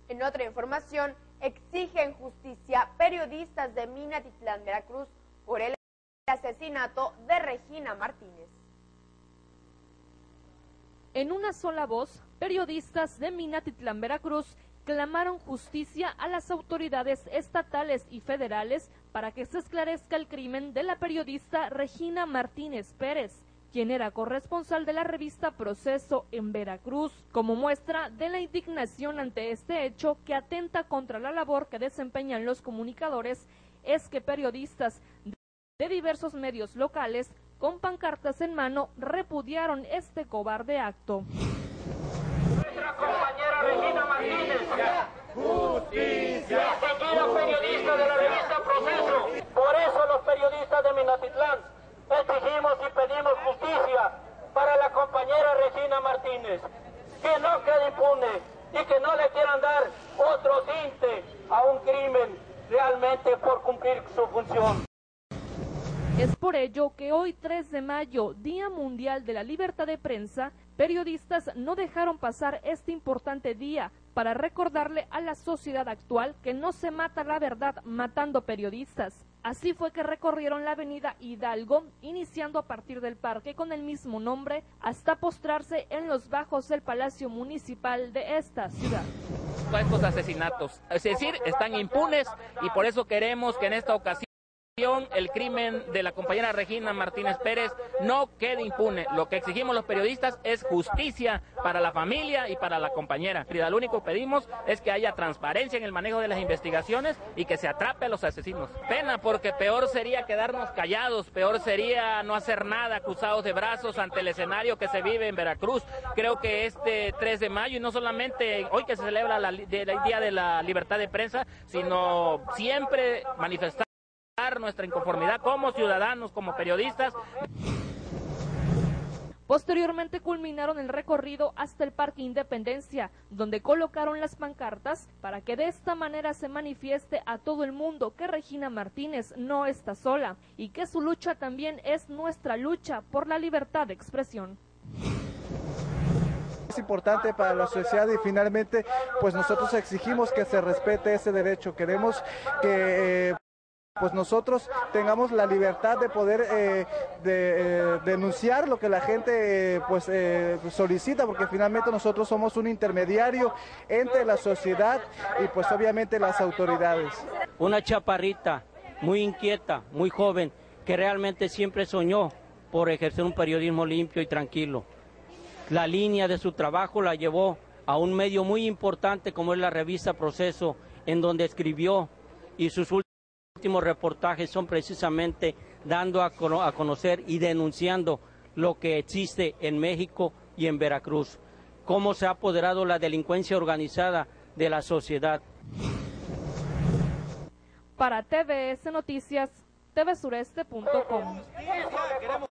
En otra información, exigen justicia periodistas de Minatitlán, Veracruz, por el asesinato de Regina Martínez. En una sola voz, periodistas de Minatitlán, Veracruz, clamaron justicia a las autoridades estatales y federales para que se esclarezca el crimen de la periodista Regina Martínez Pérez, quien era corresponsal de la revista Proceso en Veracruz, como muestra de la indignación ante este hecho que atenta contra la labor que desempeñan los comunicadores. Es que periodistas de diversos medios locales, con pancartas en mano, repudiaron este cobarde acto. Nuestra compañera Regina Martínez, justicia, distinguida periodista de la revista Proceso. Por eso los periodistas de Minatitlán exigimos y pedimos justicia para la compañera Regina Martínez, que no quede impune y que no le quieran dar otro tinte a un crimen realmente por cumplir su función. Es por ello que hoy 3 de mayo, Día Mundial de la Libertad de Prensa, periodistas no dejaron pasar este importante día para recordarle a la sociedad actual que no se mata la verdad matando periodistas. Así fue que recorrieron la avenida Hidalgo, iniciando a partir del parque con el mismo nombre, hasta postrarse en los bajos del Palacio Municipal de esta ciudad. Estos asesinatos, es decir, están impunes, y por eso queremos que en esta ocasión el crimen de la compañera Regina Martínez Pérez no quede impune. Lo que exigimos los periodistas es justicia para la familia y para la compañera. Lo único que pedimos es que haya transparencia en el manejo de las investigaciones y que se atrape a los asesinos. Pena, porque peor sería quedarnos callados, peor sería no hacer nada, cruzados de brazos ante el escenario que se vive en Veracruz. Creo que este 3 de mayo, y no solamente hoy que se celebra el Día de la Libertad de Prensa, sino siempre manifestar nuestra inconformidad como ciudadanos, como periodistas. Posteriormente culminaron el recorrido hasta el Parque Independencia, donde colocaron las pancartas para que de esta manera se manifieste a todo el mundo que Regina Martínez no está sola y que su lucha también es nuestra lucha por la libertad de expresión. Es importante para la sociedad y finalmente pues nosotros exigimos que se respete ese derecho. Queremos que pues nosotros tengamos la libertad de poder denunciar lo que la gente solicita, porque finalmente nosotros somos un intermediario entre la sociedad y pues obviamente las autoridades. Una chaparrita muy inquieta, muy joven, que realmente siempre soñó por ejercer un periodismo limpio y tranquilo. La línea de su trabajo la llevó a un medio muy importante como es la revista Proceso, en donde escribió, y sus últimos reportajes son precisamente dando a conocer y denunciando lo que existe en México y en Veracruz, cómo se ha apoderado la delincuencia organizada de la sociedad. Para TVS Noticias, tvsureste.com.